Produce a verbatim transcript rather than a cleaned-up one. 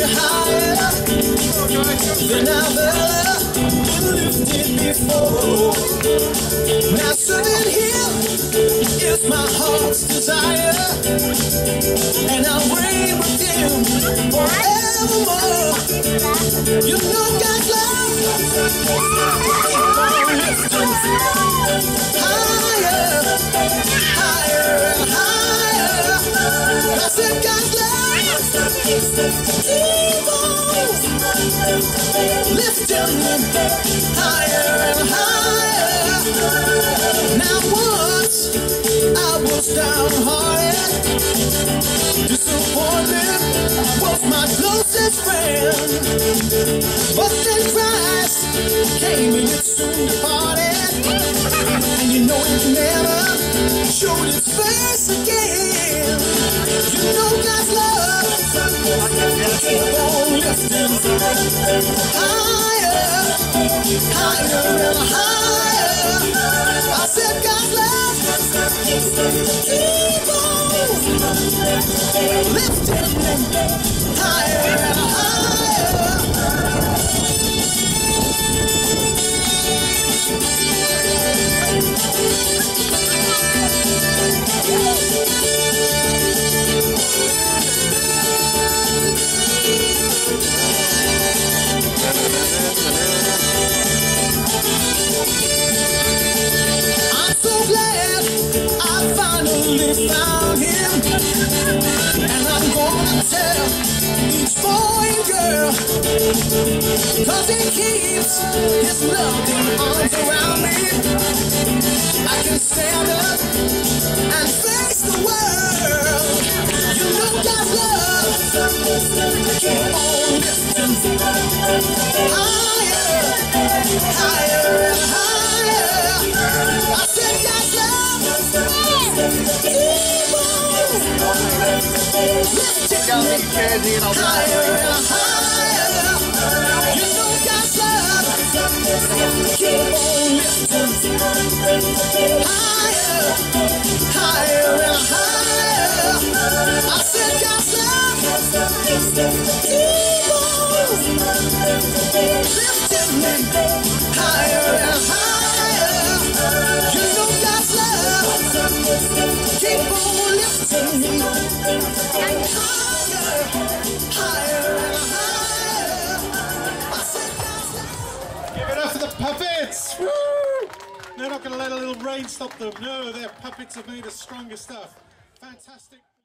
higher than I've ever been lifted before. Now serving Him is my heart's desire, and I'll reign with Him forevermore. You know God's love keep on lifting higher, higher and higher. I said God's love keep on lifting higher and higher. Now once I was downhearted, disappointment was my closest friend, but then Christ came and it soon departed, and you know it never showed its face again. You know God's love keep on lifting higher, higher and higher. I said God's love keep on lifting higher and higher. I'm so glad I finally found Him, and I'm gonna tell each boy and girl, 'cause He keeps His loving arms around me. I can stand up and face the world. You know God's love keep on lifting higher, higher and higher. I said God's love keep on lifting higher and higher. You know God's love keep on lifting higher, higher and higher. I said God's love keep on lifting me higher and higher. You know God's love keep on lifting me higher, higher and higher. I said God's love. Give it up for the puppets! Woo! They're not going to let a little rain stop them. No, their puppets are made of stronger stuff. Fantastic.